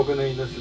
僕の犬です。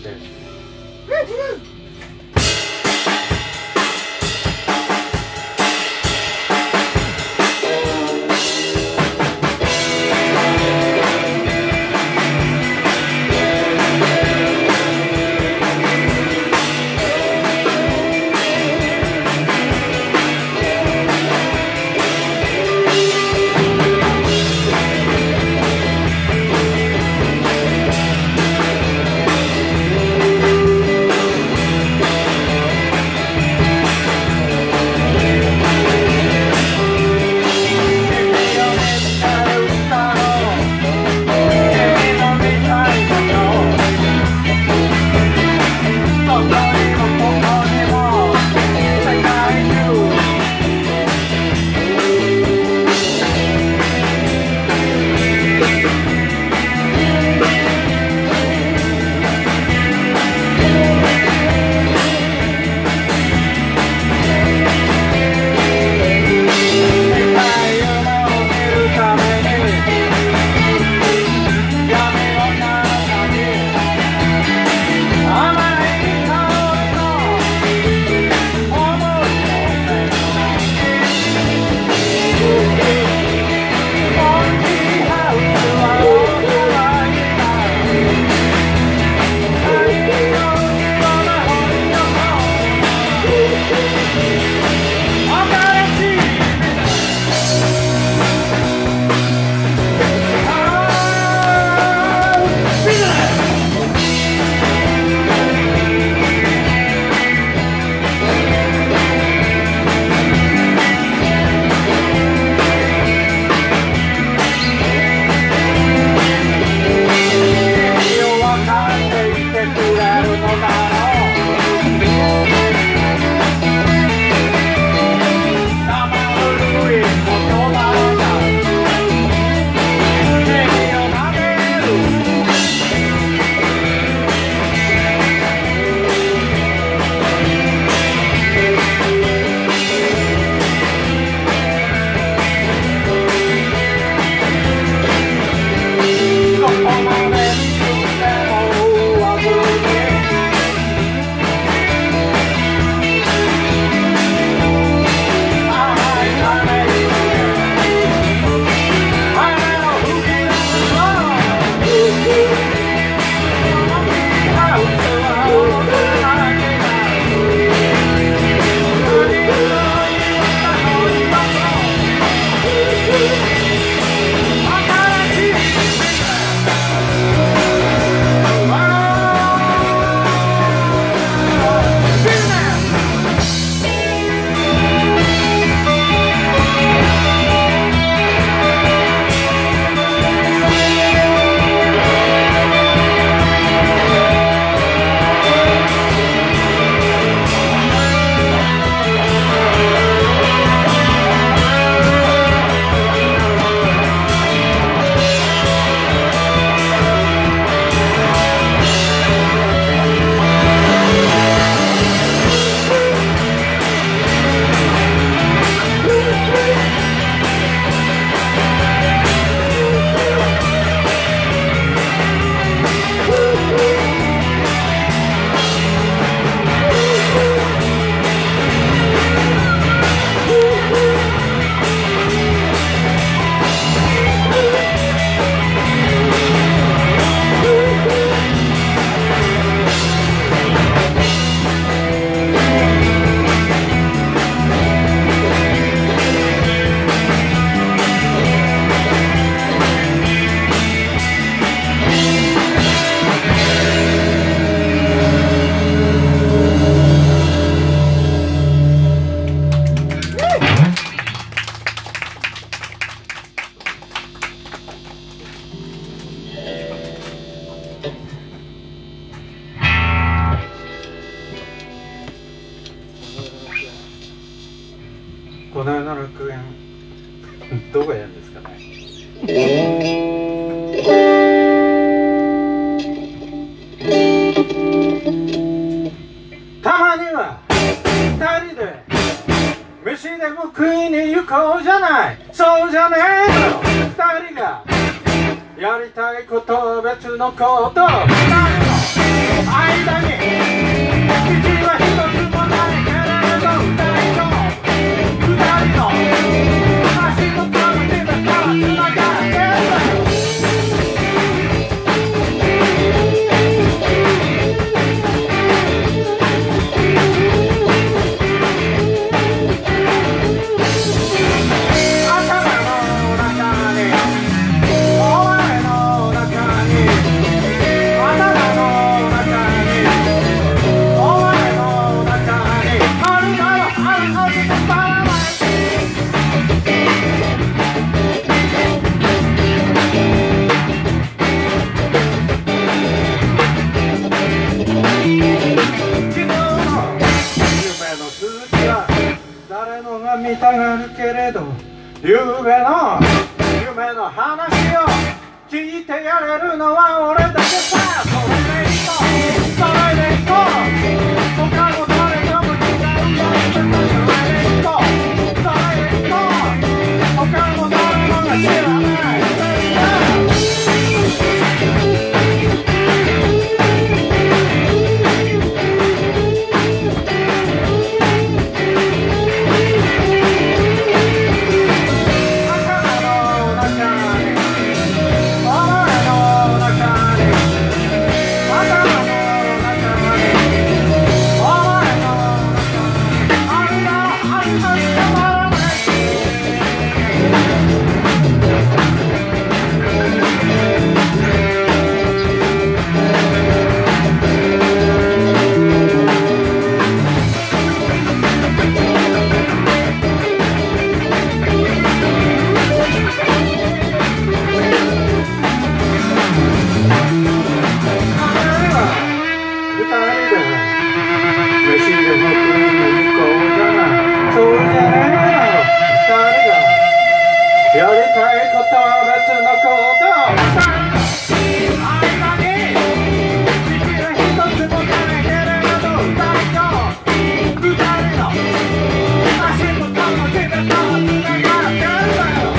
この世の楽園どこやるんですかね。たまには二人で飯でも食いに行こうじゃない。そうじゃねえの。二人がやりたいこと別のことをしたいの。 間に道は一つもないけれど二人の足元の地だから繋がってる誰もが見たがるけれど夢の話を聞いてやれるのは俺だけさそれでいこうそれでいこう他の誰とも違うよそれでいこうそれでいこう他の誰もが知らないやりたいことは別のこと間に道は一つもないけれど二人の足元の地べたは繋がってるだよ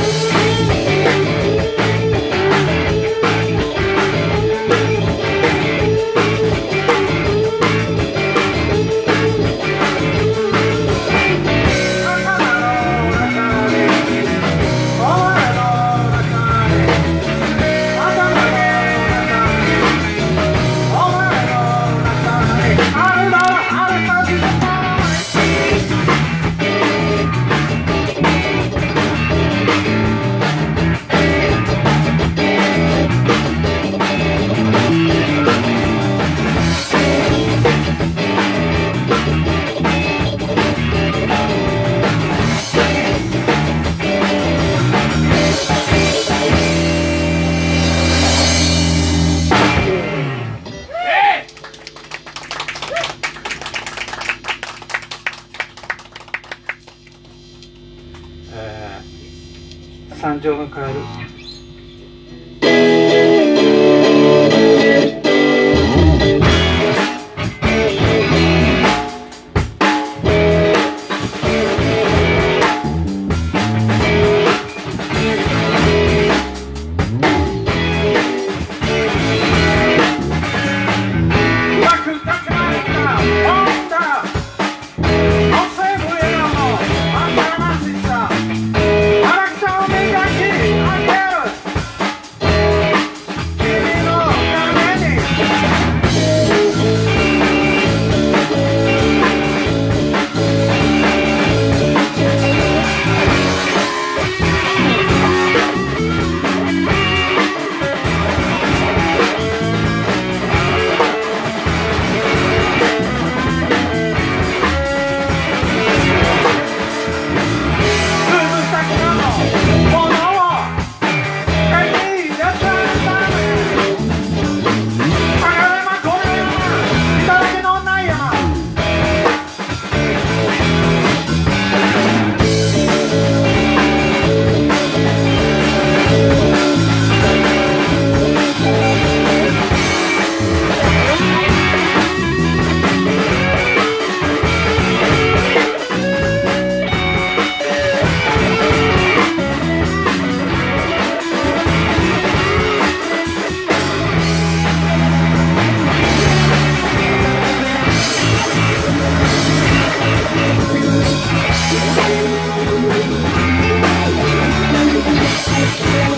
頭の中に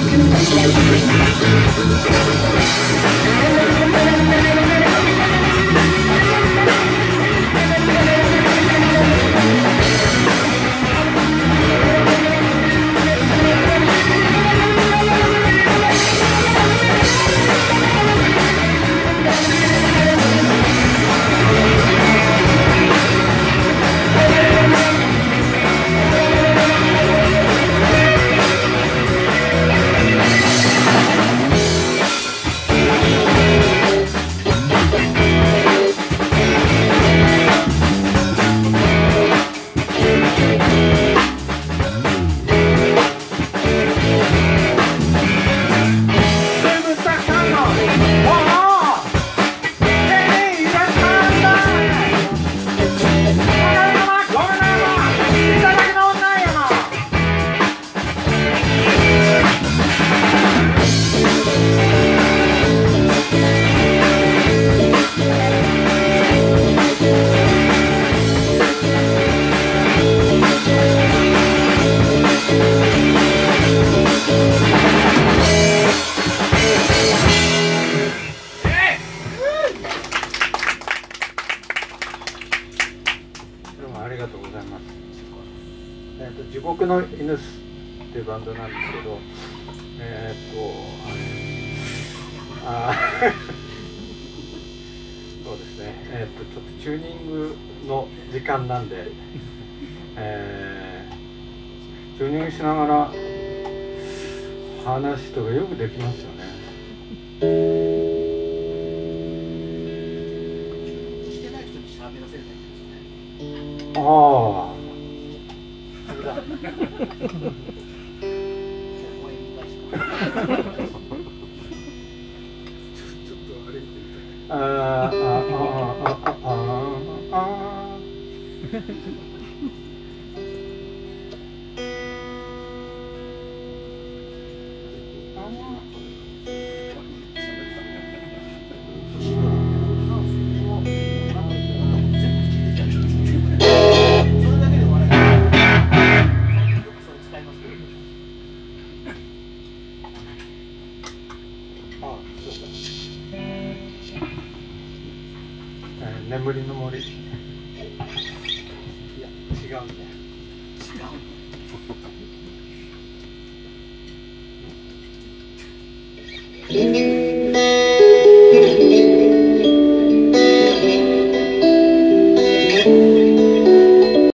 地獄の犬っていうバンドなんですけど、そうですね、ちょっとチューニングの時間なんで、チューニングしながら話とかよくできますよね。 してない人に喋らせるタイプですね。 ああ。眠りの森。いや、違うんだよ。違う。